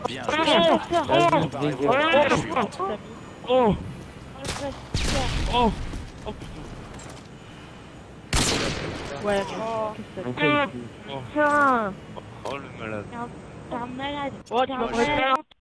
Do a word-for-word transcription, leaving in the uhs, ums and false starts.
Bien Oh, joué. vas-y, Préparez-vous oh, à la manche suivante. oh, oh, oh, Ouais, oh, qu'est-ce que oh, c'est? oh, Putain. oh, le malade. T'es un malade. Oh, tu T'es un m'aurais malade. fait